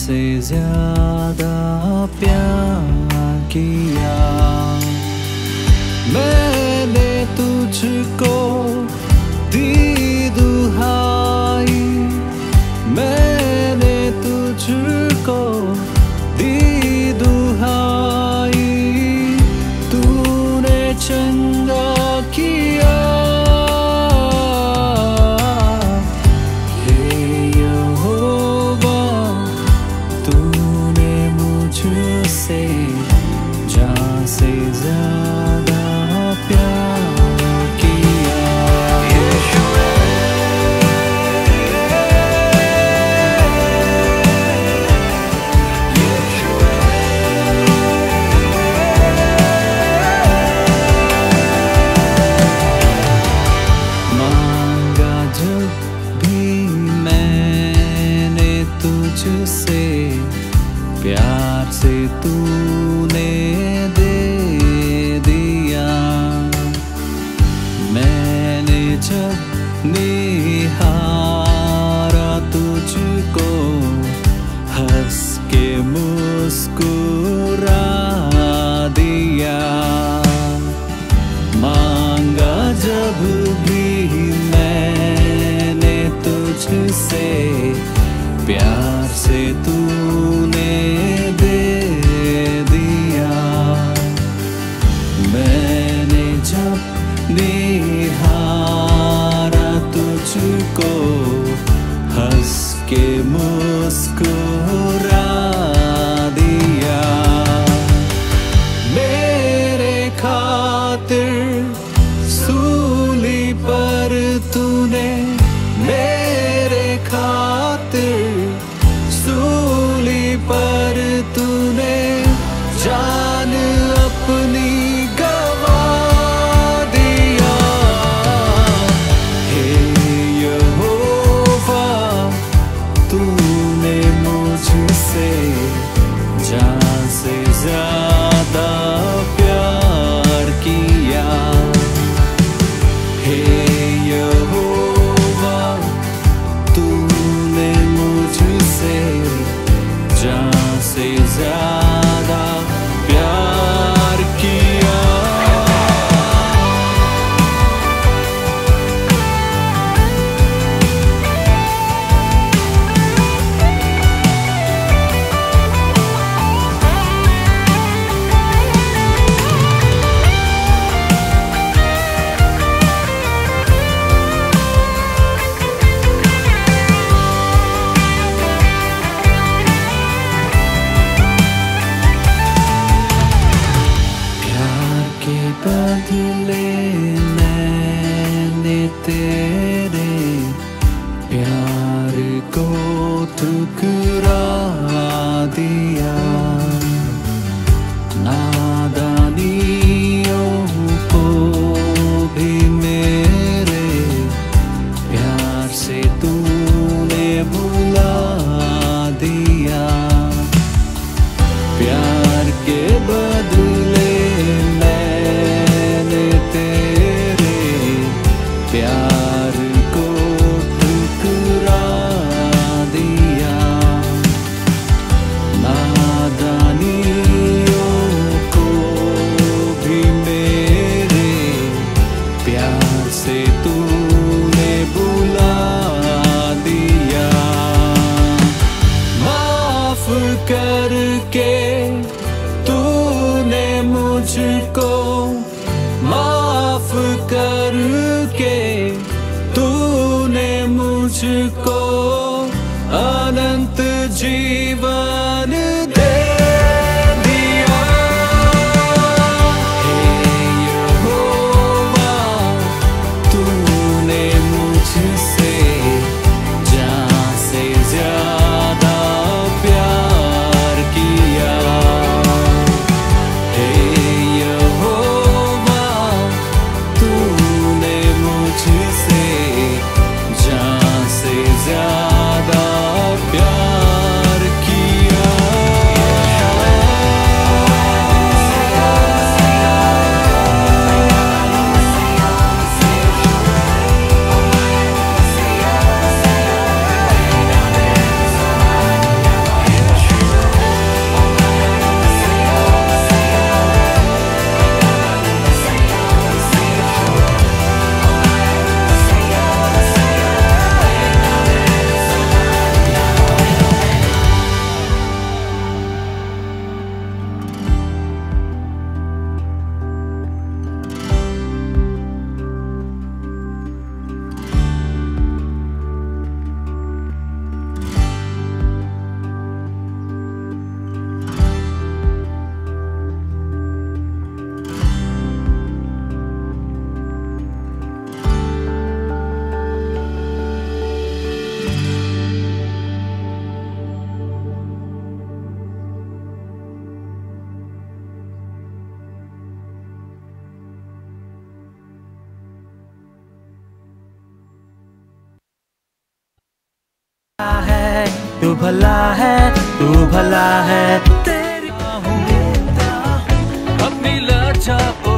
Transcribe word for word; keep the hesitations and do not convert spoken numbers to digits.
से ज्यादा प्यार किया। मैंने तुझको दी दुहाई, मैंने तुझको दी दुहाई, तूने चंगा किया। हे यहोवा, तूने मुझसे जान से ज्यादा प्यार किया। मांगा जब भी मैंने तुझसे, प्यार से तूने दे दिया। मैंने जब निहारा तुझको, हंस के मुस्कुरा दिया। मांगा जब भी मैंने तुझसे, प्यार से तूने दे दिया। मैंने जब निहारा तुझको, हंस के मुस्कुरा दिया। मेरे खातिर सूली पर तूने, मेरे खातिर सूली पर तूने जान अपनी गवा दिया। हे यहोवा, तूने मुझसे जान से ज्यादा प्यार किया। हे यहोवा, तूने मुझसे जान से ज्यादा प्यार किया। बदले मैंने तेरे प्यार को ठुकरा दिया। नादानियों को भी मेरे प्यार से तूने भुला दिया। प्यार के बदले प्यार को ठुकरा दिया। नादानियों को भी मेरे प्यार से तूने बुला दिया। माफ करके तूने मुझको, माफ करके तूने मुझको अनंत जीवन दे दिया। हे यहोवा, तूने मुझसे जान से ज्यादा प्यार किया। हे यहोवा, तूने मुझसे जान से ज्यादा प्यार तू भला है, तू भला है, तेरी हूँ अपनी लज्जा